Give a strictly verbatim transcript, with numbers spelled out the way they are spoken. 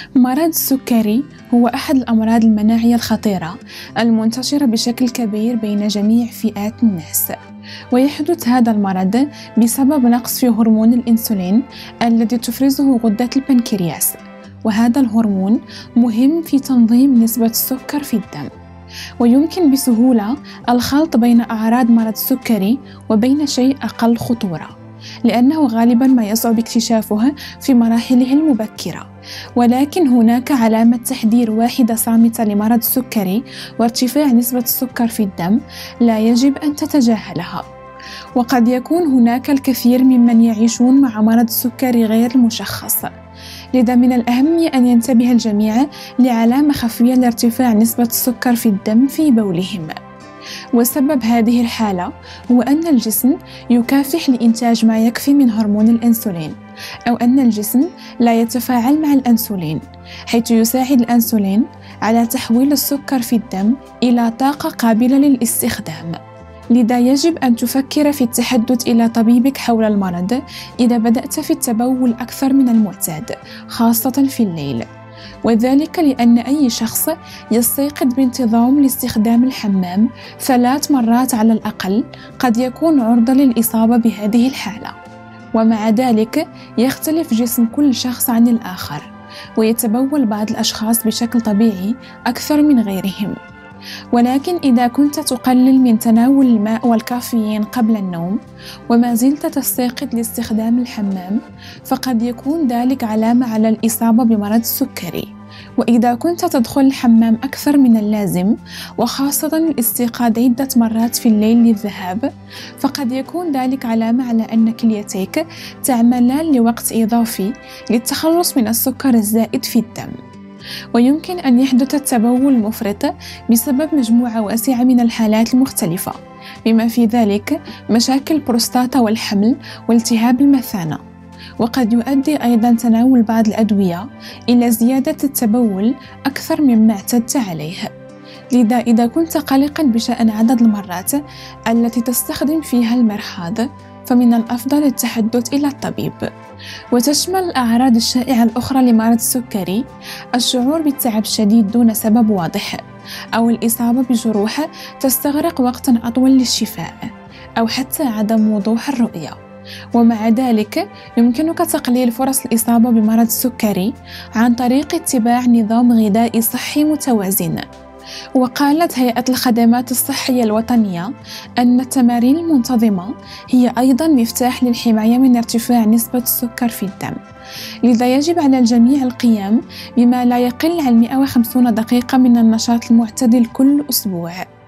مرض السكري هو أحد الأمراض المناعية الخطيرة المنتشرة بشكل كبير بين جميع فئات الناس، ويحدث هذا المرض بسبب نقص في هرمون الأنسولين الذي تفرزه غدة البنكرياس، وهذا الهرمون مهم في تنظيم نسبة السكر في الدم. ويمكن بسهولة الخلط بين أعراض مرض السكري وبين شيء أقل خطورة، لأنه غالباً ما يصعب اكتشافه في مراحله المبكرة. ولكن هناك علامة تحذير واحدة صامتة لمرض السكري وارتفاع نسبة السكر في الدم لا يجب أن تتجاهلها. وقد يكون هناك الكثير ممن يعيشون مع مرض السكري غير المشخص، لذا من الأهم أن ينتبه الجميع لعلامة خفية لارتفاع نسبة السكر في الدم في بولهم. وسبب هذه الحالة هو أن الجسم يكافح لإنتاج ما يكفي من هرمون الأنسولين، أو أن الجسم لا يتفاعل مع الأنسولين، حيث يساعد الأنسولين على تحويل السكر في الدم إلى طاقة قابلة للاستخدام. لذا يجب أن تفكر في التحدث إلى طبيبك حول المرض إذا بدأت في التبول أكثر من المعتاد، خاصة في الليل، وذلك لأن أي شخص يستيقظ بانتظام لاستخدام الحمام ثلاث مرات على الأقل قد يكون عرضة للإصابة بهذه الحالة. ومع ذلك يختلف جسم كل شخص عن الآخر، ويتبول بعض الأشخاص بشكل طبيعي أكثر من غيرهم. ولكن إذا كنت تقلل من تناول الماء والكافيين قبل النوم وما زلت تستيقظ لاستخدام الحمام، فقد يكون ذلك علامة على الإصابة بمرض السكري. وإذا كنت تدخل الحمام أكثر من اللازم، وخاصة الاستيقاظ عدة مرات في الليل للذهاب، فقد يكون ذلك علامة على أن كليتيك تعملان لوقت إضافي للتخلص من السكر الزائد في الدم. ويمكن أن يحدث التبول المفرط بسبب مجموعة واسعة من الحالات المختلفة، بما في ذلك مشاكل البروستاتا والحمل والتهاب المثانة. وقد يؤدي أيضاً تناول بعض الأدوية إلى زيادة التبول أكثر مما اعتدت عليه. لذا إذا كنت قلقاً بشأن عدد المرات التي تستخدم فيها المرحاض، فمن الأفضل التحدث إلى الطبيب. وتشمل الأعراض الشائعة الأخرى لمرض السكري الشعور بالتعب الشديد دون سبب واضح، أو الإصابة بجروح تستغرق وقتاً أطول للشفاء، أو حتى عدم وضوح الرؤية. ومع ذلك يمكنك تقليل فرص الإصابة بمرض السكري عن طريق اتباع نظام غذائي صحي متوازن. وقالت هيئة الخدمات الصحية الوطنية أن التمارين المنتظمة هي أيضاً مفتاح للحماية من ارتفاع نسبة السكر في الدم. لذا يجب على الجميع القيام بما لا يقل عن مئة وخمسين دقيقة من النشاط المعتدل كل أسبوع.